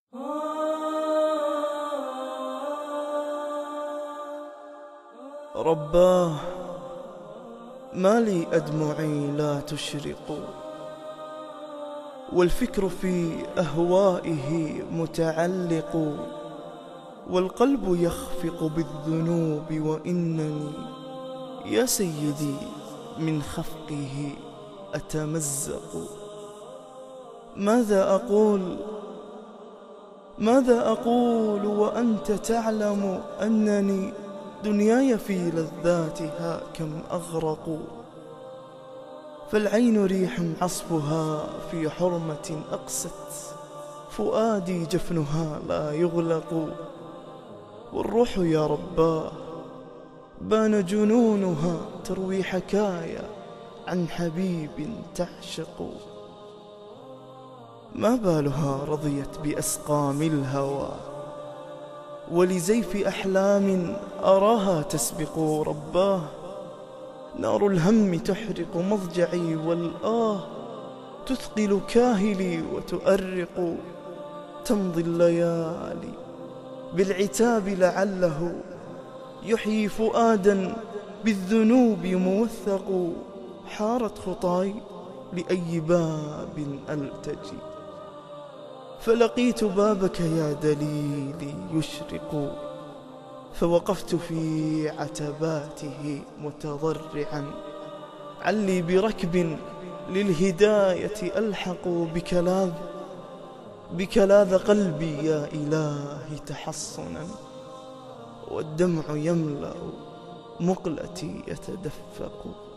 رباه ما لي أدمعي لا تشرق، والفكر في أهوائه متعلق، والقلب يخفق بالذنوب، وإنني يا سيدي من خفقه أتمزق. ماذا أقول وأنت تعلم أنني دنياي في لذاتها كم أغرق، فالعين ريح عصفها في حرمة أقست، فؤادي جفنها لا يغلق، والروح يا رباه بان جنونها تروي حكايا عن حبيب تعشق. ما بالها رضيت بأسقام الهوى، ولزيف أحلام أراها تسبق. رباه نار الهم تحرق مضجعي، والآه تثقل كاهلي وتؤرق. تمضي الليالي بالعتاب لعله يحيي فؤادا بالذنوب موثق. حارت خطاي لأي باب ألتجي، فلقيت بابك يا دليلي يشرق، فوقفت في عتباته متضرعا، علي بركب للهداية ألحق. بكلاذ قلبي يا إلهي تحصنا، والدمع يملأ مقلتي يتدفق.